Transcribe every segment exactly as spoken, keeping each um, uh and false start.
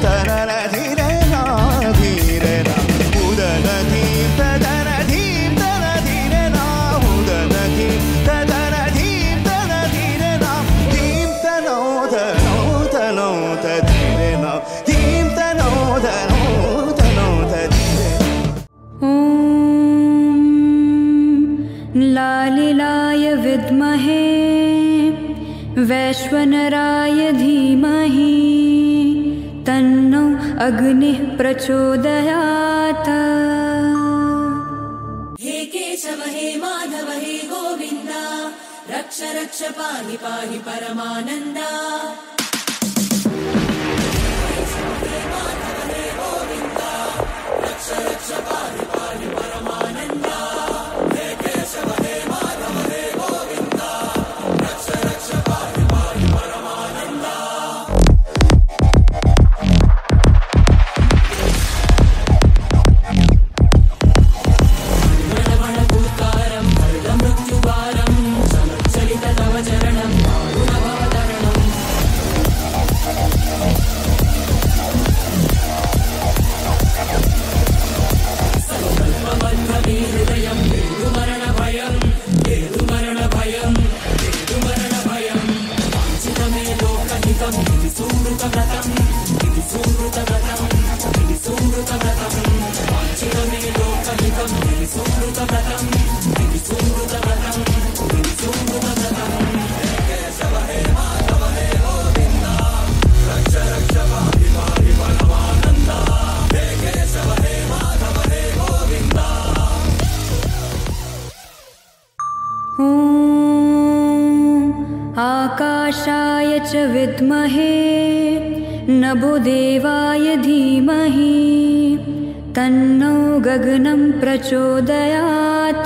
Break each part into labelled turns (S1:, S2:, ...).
S1: लालिलाय विद्महे वैश्वनराय धीमहि तन्नो अग्निः प्रचोदयात्।
S2: हे केशव हे माधव हे गोविन्द रक्ष रक्ष पाहि पाहि परमानन्दा। हे माधव हे गोविन्द रक्ष रक्ष पाहि पाहि परमानन्दा। हे केशव हे माधव हे गोविन्द रक्ष रक्ष पाहि पाहि परमानन्दा। मृणमणभूतारं मृत्युवारं चलित तव चरणं दारुणभवतरणम्। हृदयं मृदुमरणभयं मृदुमरणभयं मृदुमरणभयं वाञ्छितमे लोकहितं सुमृतव्रतं सुमृतव्रतं सुमृतव्रतं वाञ्छितमे लोकहितं सुमृतव्रतं सुमृतव्रतं सुमृतव्रतं। केशव हे माधव हे गोविन्द रक्ष रक्ष पाहि पाहि परमानन्दा। हे केशव हे माधव हे गोविन्द।
S1: ॐ आकाशाय च विद्महे नभोदेवाय धीमहि तन्नो गगनं प्रचोदयात्।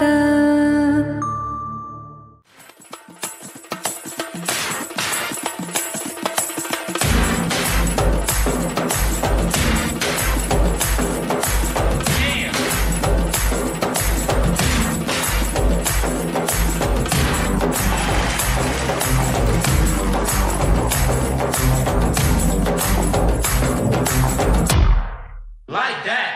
S3: Like that.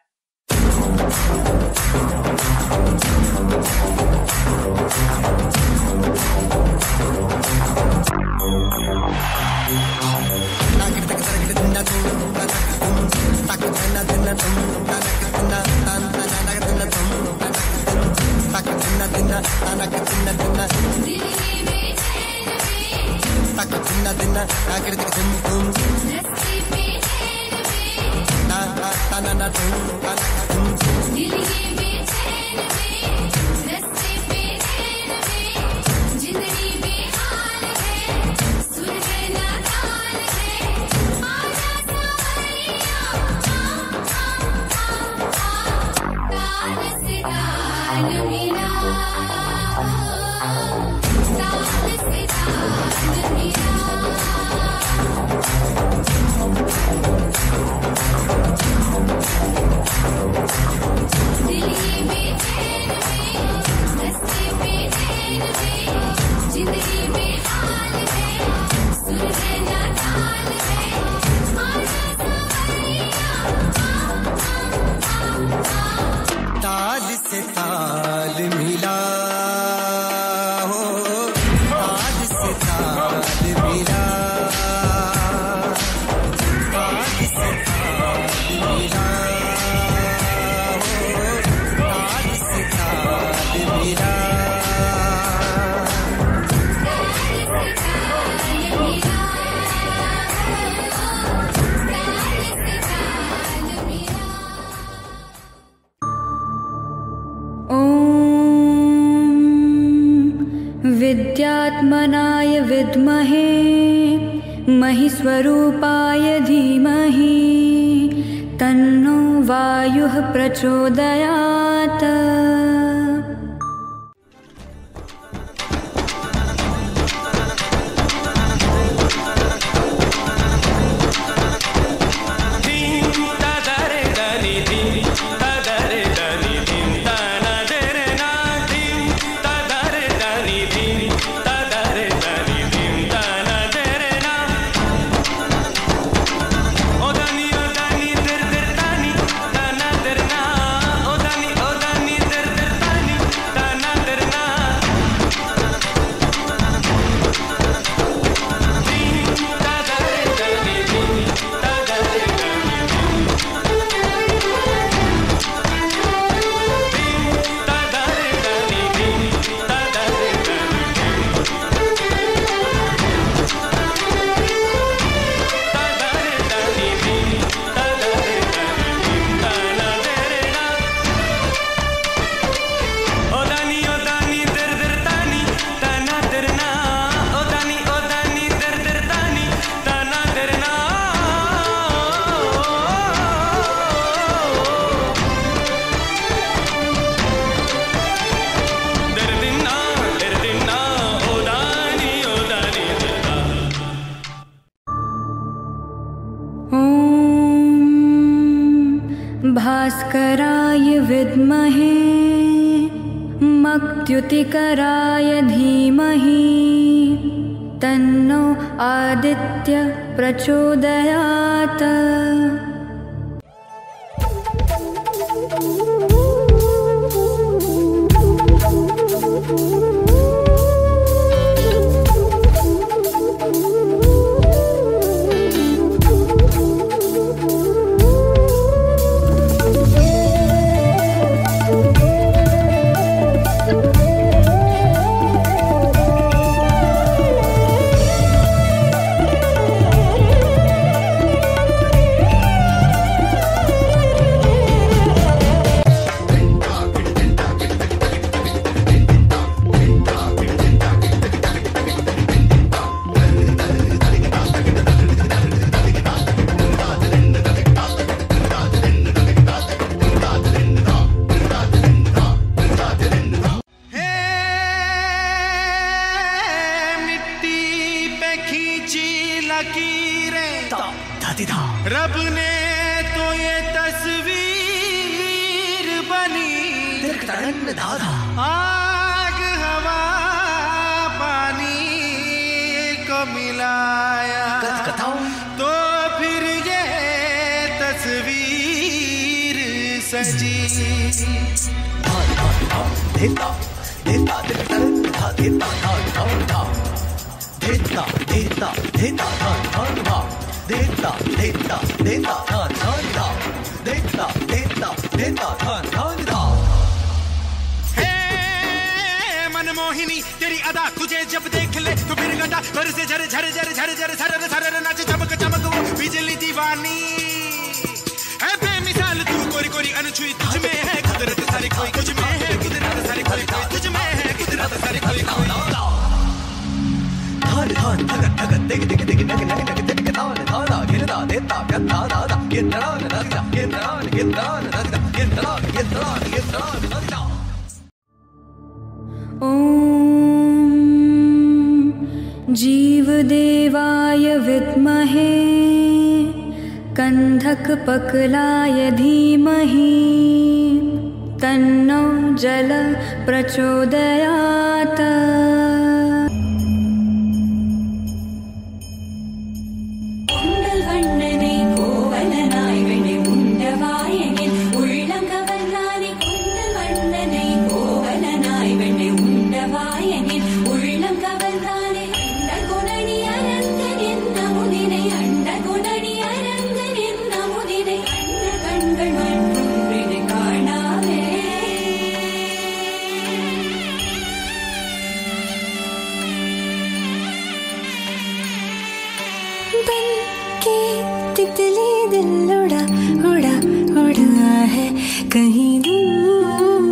S4: ताल से ताल मिला हो, ताल से ताल मिला, ताल से ताल मिला हो, ताल से ताल मिला।
S1: विद्यात्मनाय विद्महे महिस्वरूपाय धीमहि तन्नो वायुः प्रचोदयात्।
S5: O Dani
S1: भास्कराय विद्महे मक्त्युतिकराय धीमहि तन्नो आदित्य प्रचोदयात्।
S5: रब ने तो ये तस्वीर बनी, आग हवा पानी को मिलाया तो फिर ये तस्वीर सजी। देता देता देता देता देता देता देता देता देता देता धान धान धा देता देता देता धान धान धा। हे मनमोहिनी तेरी अदा तुझे जब देख ले तो फिर गदा घर से झर झर झर झर झर झर झर नाच चमक चमक वो बिजली दीवानी है बेमिसाल तू कोरी कोरी अनछुई तुझ में है कुदरत सारी कोई तुझ में है कुदरत सारी कोई तुझ में है कुदरत सारी कोई धान धान धगत धगत दिग दिग दिग नग नग नग दिग धान धाना गिरदा देता गत्ता दादा गिरदान नगदा गिरदान गिरदान नगदा गिरदान गिरदान गिरदान नगदा।
S1: ओम जीवदेवाय विद्महे कंधकपकलाय धीमहि तन्नो जल प्रचोदयात्।
S6: बन के तितली दिल उड़ा उड़ा उड़ा है कहीं दूर।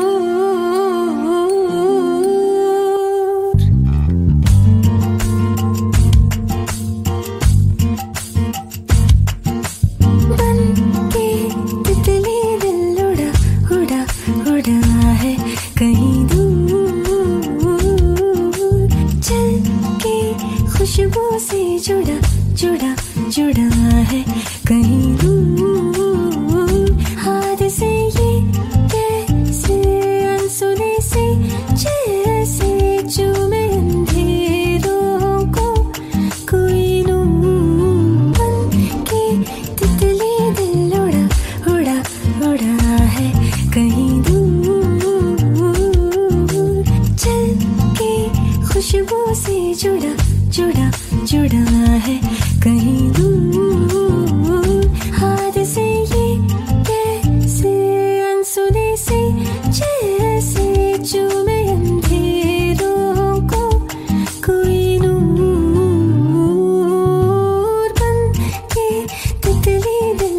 S6: बन के तितली दिल उड़ा उड़ा उड़ा है कहीं दूर। चल के खुशबू से जुड़ा जुड़ा जुड़ा है कहीं दूर। हाथ से ये कैसे अनसुने से जैसे चूमे अंधेरों को कोई नूर। बन के तितली दिल उड़ा उड़ा उड़ा है कहीं दूर। चल के खुशबू से जुड़ा जुड़ा जुड़ा है कहीं दूर। हाथ से ये कैसे अनसुने से जैसे चूमे अंधेरों को कोई नूर। बन के तितली दिल